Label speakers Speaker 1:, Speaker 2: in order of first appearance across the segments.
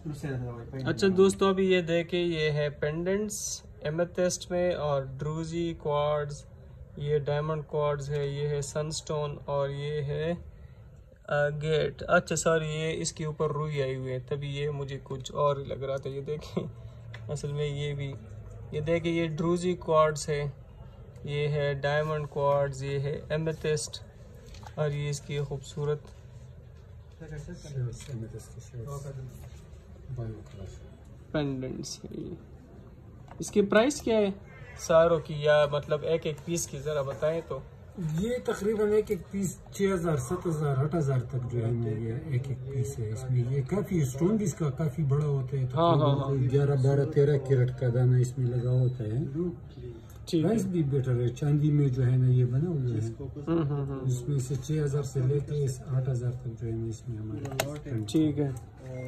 Speaker 1: अच्छा दोस्तों, अभी ये देखे, ये है पेंडेंट्स एमेथिस्ट में और ड्रूजी क्वार्ट्ज, ये डायमंड क्वार्ट्ज है, ये है सनस्टोन और ये है गेट। अच्छा सॉरी, ये इसके ऊपर रुई आई हुई है, तभी ये मुझे कुछ और लग रहा था। ये देखें असल में ये देखें, ये ड्रूजी क्वार्ट्ज है, ये है डायमंड क्वार्ट्ज, ये है एमेथिस्ट और ये इसकी खूबसूरत पेंडेंट्स है। इसकी प्राइस क्या है सारों की, या मतलब एक एक पीस की जरा बताएं तो?
Speaker 2: ये तकरीबन एक एक पीस 6000, 7000, 8000 तक जो है ना, ये एक एक पीस है। इसमें ये काफी स्टोन भी इसका काफी बड़ा होता है, तो 11, 12, 13 कैरेट का दाना इसमें लगा होता है। प्राइस भी बेटर है। चांदी में जो है ना ये बना हुआ है, इसमें से 6000 से लेके 8000 तक जो है ना इसमें हमारे।
Speaker 1: ठीक है।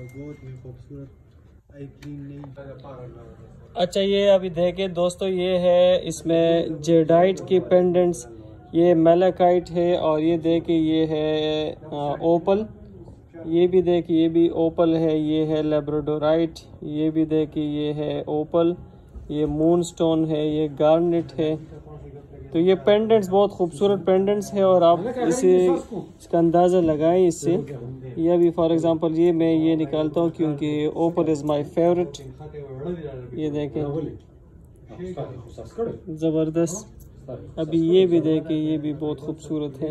Speaker 1: अच्छा, ये अभी देखे दोस्तों, ये है इसमें जेडाइट की पेंडेंट्स, ये मेलाकाइट है और ये देखे ये है ओपल, ये भी देखिए ये भी ओपल है, ये है लेब्राडोराइट, ये भी देखिए ये है ओपल, ये मून स्टोन है, ये गार्नेट है। तो ये पेंडेंट्स बहुत खूबसूरत पेंडेंट्स है और आप इसका अंदाज़ा लगाएं इससे। ये अभी फॉर एग्जांपल मैं ये निकालता हूँ क्योंकि ओपल इज़ माय फेवरेट। ये देखें ज़बरदस्त। अभी ये भी देखें, ये भी बहुत खूबसूरत है,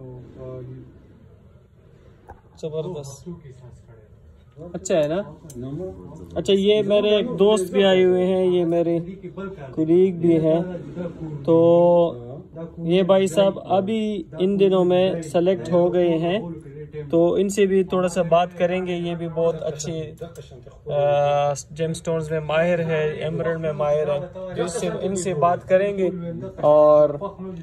Speaker 1: जबरदस्त, अच्छा है ना। अच्छा, ये मेरे एक दोस्त भी आए हुए हैं, ये मेरे कुलीग भी है, तो ये भाई साहब अभी इन दिनों में सेलेक्ट हो गए हैं, तो इनसे भी थोड़ा सा बात करेंगे। ये भी बहुत अच्छे जेमस्टोन्स में माहिर है, एमरल्ड में माहिर है, तो इससे इनसे बात करेंगे। और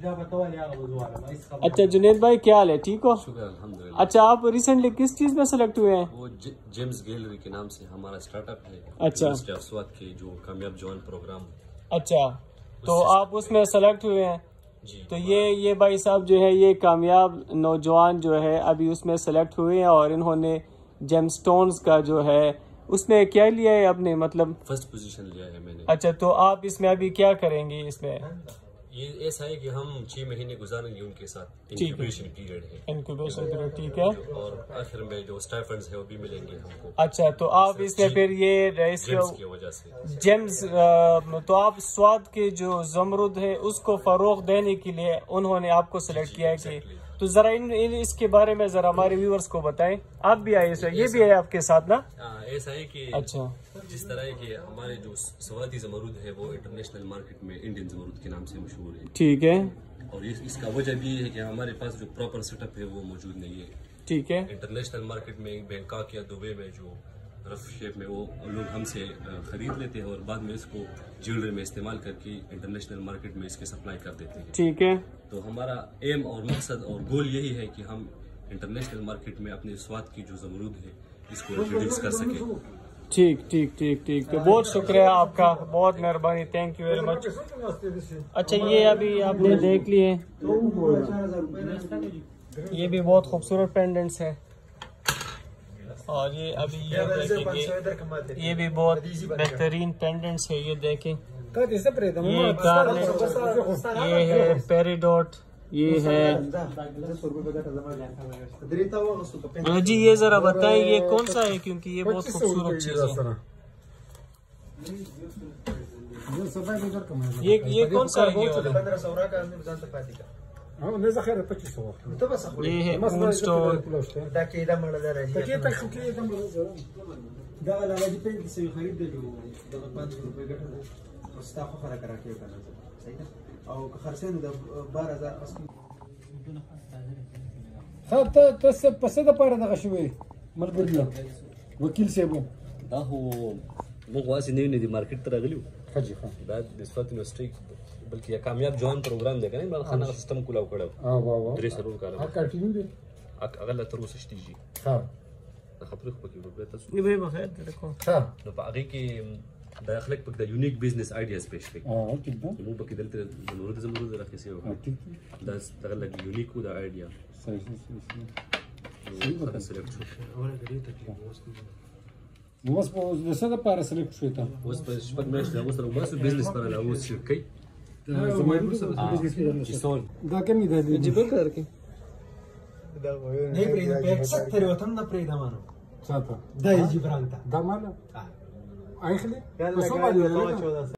Speaker 1: अच्छा जुनेद भाई, क्या हाल है, ठीक हो?
Speaker 3: अल्हम्दुलिल्लाह।
Speaker 1: अच्छा, आप रिसेंटली किस चीज में सेलेक्ट हुए हैं?
Speaker 3: वो जेम्स गैलरी के नाम से हमारा स्टार्टअप है।
Speaker 1: अच्छा,
Speaker 3: स्वाद के जो कामयाब जवान प्रोग्राम।
Speaker 1: अच्छा, तो आप उसमें सेलेक्ट हुए हैं
Speaker 3: जी।
Speaker 1: तो ये भाई साहब जो है, ये कामयाब नौजवान जो है अभी उसमें सेलेक्ट हुए हैं और इन्होंने जेमस्टोन्स का जो है उसमें क्या लिया है आपने, मतलब
Speaker 3: फर्स्ट पोजीशन लिया है मैंने।
Speaker 1: अच्छा, तो आप इसमें अभी क्या करेंगे इसमें?
Speaker 3: ये ऐसा है कि हम 6 महीने गुजारेंगे उनके साथ। इंक्यूबेशन पीरियड है,
Speaker 1: इंक्यूबेशन पीरियड, ठीक है।
Speaker 3: और आखिर में जो स्टाइपेंड्स है वो भी मिलेंगे हमको।
Speaker 1: अच्छा, तो आप इसमें फिर ये
Speaker 3: जेम्स की वजह से
Speaker 1: जेम्स, तो आप स्वाद के जो जमरुद है उसको फरोग देने के लिए उन्होंने आपको सिलेक्ट किया है कि, तो जरा इसके बारे में जरा हमारे व्यूअर्स को बताएं। आप भी आए सर, ये भी है आपके साथ ना?
Speaker 3: ऐसा है कि
Speaker 1: अच्छा,
Speaker 3: जिस तरह के हमारे जो स्वादी जमरूद है वो इंटरनेशनल मार्केट में इंडियन जमरूद के नाम से मशहूर है।
Speaker 1: ठीक है।
Speaker 3: और इसका वजह भी है कि हमारे पास जो प्रॉपर सेटअप है वो मौजूद नहीं है।
Speaker 1: ठीक है।
Speaker 3: इंटरनेशनल मार्केट में बैंकॉक या दुबई में जो रफ शेप में वो लोग हमसे खरीद लेते हैं और बाद में इसको ज्वेलरी में इस्तेमाल करके इंटरनेशनल मार्केट में इसके सप्लाई कर देते हैं।
Speaker 1: ठीक है।
Speaker 3: तो हमारा एम और मकसद और गोल यही है कि हम इंटरनेशनल मार्केट में अपने स्वाद की जो जमरूद है इसको इंट्रोड्यूस कर सके।
Speaker 1: ठीक ठीक ठीक ठीक, तो बहुत शुक्रिया आपका, बहुत मेहरबानी, थैंक यू वेरी मच। अच्छा, ये अभी आपने देख लिए, ये भी बहुत खूबसूरत पेंडेंट्स है और ये अभी ये देखेंगे, ये भी बहुत बेहतरीन पेंडेंट्स है। ये देखें, ये गार्नेट, ये है पेरिडोट, ये है जी। ये जरा बताएं ये कौन सा है, क्योंकि ये बहुत खूबसूरत चीज है। ये कौन सा है? ये है मून स्टोन।
Speaker 2: वकील सेबू
Speaker 3: دا هو موږ واسي نه دي مارکیټ ته راغلیو دا د سوات یونیورسيټي بلکې یو کامیاب جوان پروګرام دی کنه عمران خان سیستم کولاو کړو درې سرور کاله
Speaker 2: کنټینیو دی
Speaker 3: هغه لا تر اوسه شته جی
Speaker 2: ها
Speaker 3: دا خبرې خو پکې وګورئ تاسو
Speaker 1: ये भाई बखैर देखो।
Speaker 3: ها نو په هغه کې د اخلاق په د یونیک بزنس آیډیاز پېښ کړي
Speaker 2: ټیک ده
Speaker 3: موږ پکې دلته نور د زمرو راخېسي وو
Speaker 2: ټیک
Speaker 3: دا دغه لګ یونیک و د آیډیا
Speaker 2: صحیح
Speaker 3: سلیکټ شو
Speaker 2: اوس په د څه لپاره سلیکټ شوی ته
Speaker 3: اوس په شپږ میاشتې راوستل بس بزنس پر لا اوس شرکۍ
Speaker 2: دا کمی ده
Speaker 1: جيبه करके
Speaker 4: नहीं प्रेदा पे 70 वतन ना प्रेदा मानो
Speaker 2: ساته
Speaker 4: دا يجي برانتا
Speaker 2: دا مالا
Speaker 4: اه
Speaker 2: اخلي
Speaker 4: يلا
Speaker 2: په څو باندې
Speaker 4: قاعد